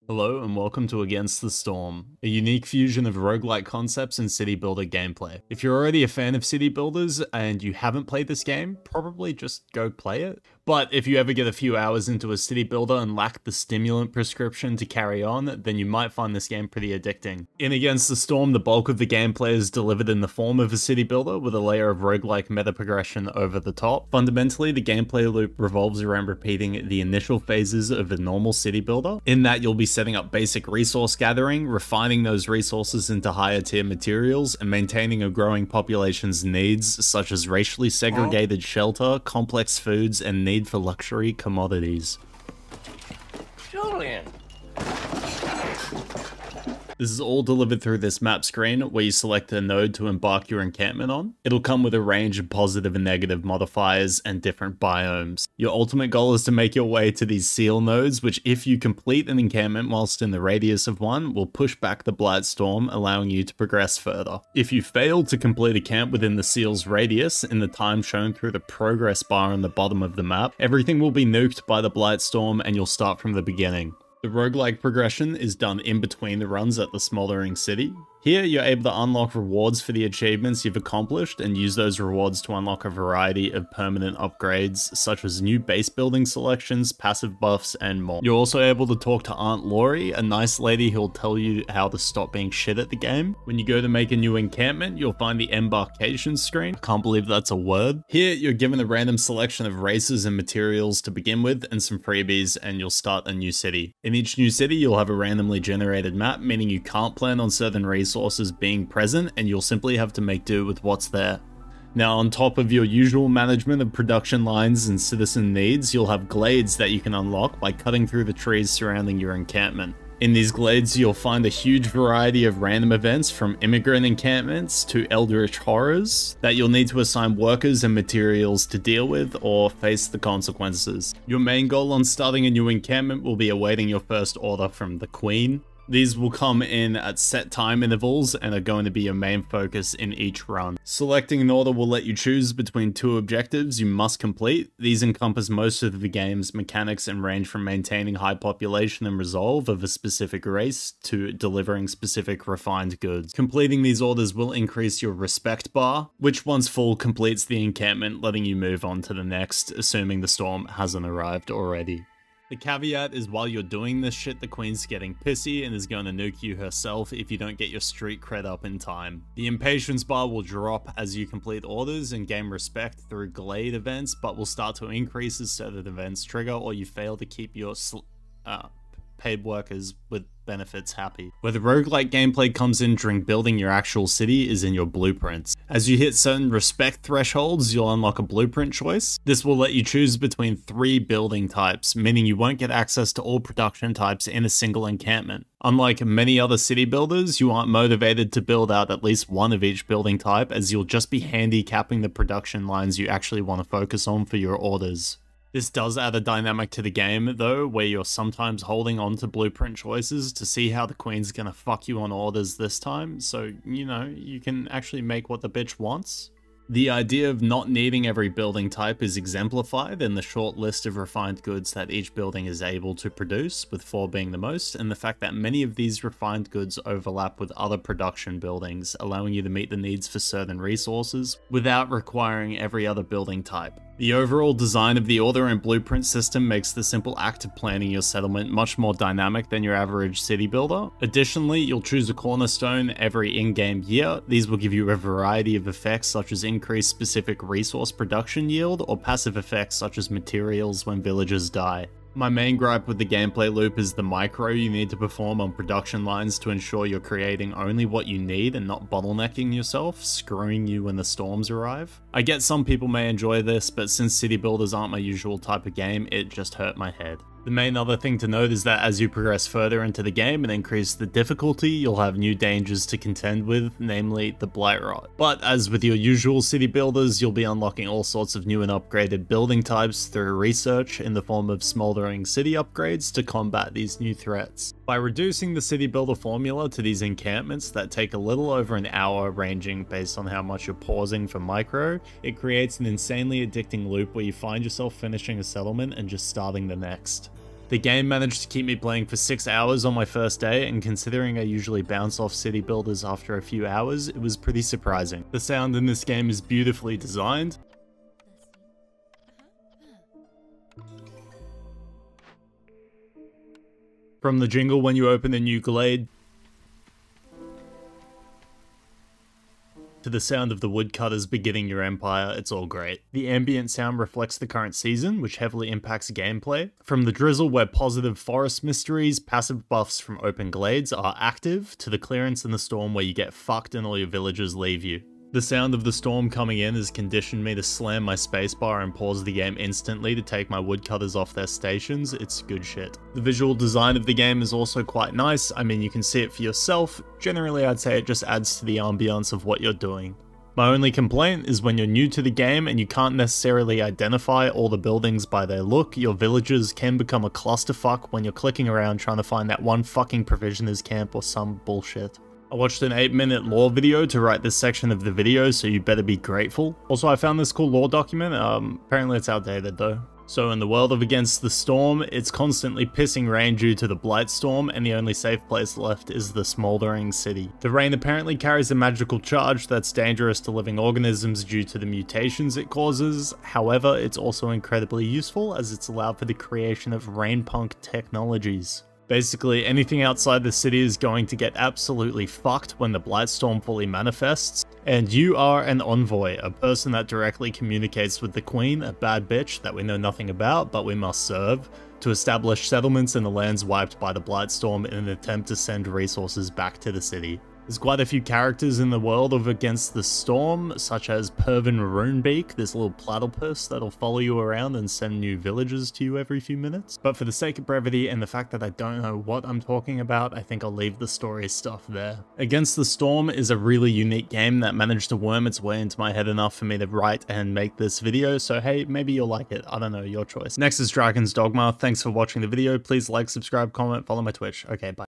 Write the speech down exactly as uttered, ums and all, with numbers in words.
Hello and welcome to Against the Storm, a unique fusion of roguelike concepts and city builder gameplay. If you're already a fan of city builders and you haven't played this game, probably just go play it. But if you ever get a few hours into a city builder and lack the stimulant prescription to carry on, then you might find this game pretty addicting. In Against the Storm, the bulk of the gameplay is delivered in the form of a city builder with a layer of roguelike meta progression over the top. Fundamentally, the gameplay loop revolves around repeating the initial phases of a normal city builder, in that you'll be setting up basic resource gathering, refining those resources into higher tier materials, and maintaining a growing population's needs such as racially segregated shelter, complex foods, and need for luxury commodities. Julian! This is all delivered through this map screen where you select a node to embark your encampment on. It'll come with a range of positive and negative modifiers and different biomes. Your ultimate goal is to make your way to these seal nodes, which if you complete an encampment whilst in the radius of one, will push back the Blightstorm, allowing you to progress further. If you fail to complete a camp within the seal's radius in the time shown through the progress bar on the bottom of the map, everything will be nuked by the Blightstorm and you'll start from the beginning. The roguelike progression is done in between the runs at the Smoldering City. Here, you're able to unlock rewards for the achievements you've accomplished and use those rewards to unlock a variety of permanent upgrades, such as new base building selections, passive buffs, and more. You're also able to talk to Aunt Laurie, a nice lady who'll tell you how to stop being shit at the game. When you go to make a new encampment, you'll find the embarkation screen. I can't believe that's a word. Here, you're given a random selection of races and materials to begin with, and some freebies, and you'll start a new city. In each new city, you'll have a randomly generated map, meaning you can't plan on certain resources being present, and you'll simply have to make do with what's there. Now, on top of your usual management of production lines and citizen needs, you'll have glades that you can unlock by cutting through the trees surrounding your encampment. In these glades, you'll find a huge variety of random events, from immigrant encampments to eldritch horrors, that you'll need to assign workers and materials to deal with or face the consequences. Your main goal on starting a new encampment will be awaiting your first order from the Queen. These will come in at set time intervals and are going to be your main focus in each run. Selecting an order will let you choose between two objectives you must complete. These encompass most of the game's mechanics and range from maintaining high population and resolve of a specific race to delivering specific refined goods. Completing these orders will increase your respect bar, which once full completes the encampment, letting you move on to the next, assuming the storm hasn't arrived already. The caveat is while you're doing this shit, the Queen's getting pissy and is going to nuke you herself if you don't get your street cred up in time. The impatience bar will drop as you complete orders and gain respect through glade events, but will start to increase as certain events trigger or you fail to keep your sl uh, paid workers with benefits happy. Where the roguelike gameplay comes in during building your actual city is in your blueprints. As you hit certain respect thresholds, you'll unlock a blueprint choice. This will let you choose between three building types, meaning you won't get access to all production types in a single encampment. Unlike many other city builders, you aren't motivated to build out at least one of each building type, as you'll just be handicapping the production lines you actually want to focus on for your orders. This does add a dynamic to the game, though, where you're sometimes holding on to blueprint choices to see how the Queen's gonna fuck you on orders this time, so, you know, you can actually make what the bitch wants. The idea of not needing every building type is exemplified in the short list of refined goods that each building is able to produce, with four being the most, and the fact that many of these refined goods overlap with other production buildings, allowing you to meet the needs for certain resources without requiring every other building type. The overall design of the order and blueprint system makes the simple act of planning your settlement much more dynamic than your average city builder. Additionally, you'll choose a cornerstone every in-game year. These will give you a variety of effects such as increased specific resource production yield or passive effects such as materials when villagers die. My main gripe with the gameplay loop is the micro you need to perform on production lines to ensure you're creating only what you need and not bottlenecking yourself, screwing you when the storms arrive. I get some people may enjoy this, but since city builders aren't my usual type of game, it just hurt my head. The main other thing to note is that as you progress further into the game and increase the difficulty, you'll have new dangers to contend with, namely the Blightrot. But as with your usual city builders, you'll be unlocking all sorts of new and upgraded building types through research in the form of Smoldering City upgrades to combat these new threats. By reducing the city builder formula to these encampments that take a little over an hour ranging based on how much you're pausing for micro, it creates an insanely addicting loop where you find yourself finishing a settlement and just starting the next. The game managed to keep me playing for six hours on my first day, and considering I usually bounce off city builders after a few hours, it was pretty surprising. The sound in this game is beautifully designed. From the jingle when you open a new glade, to the sound of the woodcutters beginning your empire, it's all great. The ambient sound reflects the current season, which heavily impacts gameplay. From the drizzle where positive forest mysteries, passive buffs from open glades are active, to the clearance in the storm where you get fucked and all your villagers leave you. The sound of the storm coming in has conditioned me to slam my spacebar and pause the game instantly to take my woodcutters off their stations. It's good shit. The visual design of the game is also quite nice. I mean, you can see it for yourself. Generally, I'd say it just adds to the ambiance of what you're doing. My only complaint is when you're new to the game and you can't necessarily identify all the buildings by their look, your villagers can become a clusterfuck when you're clicking around trying to find that one fucking provisioner's camp or some bullshit. I watched an eight minute lore video to write this section of the video, so you better be grateful. Also, I found this cool lore document. Um, apparently it's outdated though. So in the world of Against the Storm, it's constantly pissing rain due to the Blight Storm, and the only safe place left is the Smoldering City. The rain apparently carries a magical charge that's dangerous to living organisms due to the mutations it causes. However, it's also incredibly useful as it's allowed for the creation of rainpunk technologies. Basically, anything outside the city is going to get absolutely fucked when the Blightstorm fully manifests, and you are an envoy, a person that directly communicates with the Queen, a bad bitch that we know nothing about but we must serve, to establish settlements in the lands wiped by the Blightstorm in an attempt to send resources back to the city. There's quite a few characters in the world of Against the Storm, such as Pervin Runebeak, this little platypus that'll follow you around and send new villagers to you every few minutes. But for the sake of brevity and the fact that I don't know what I'm talking about, I think I'll leave the story stuff there. Against the Storm is a really unique game that managed to worm its way into my head enough for me to write and make this video, so hey, maybe you'll like it. I don't know, your choice. Next is Dragon's Dogma. Thanks for watching the video. Please like, subscribe, comment, follow my Twitch. Okay, bye.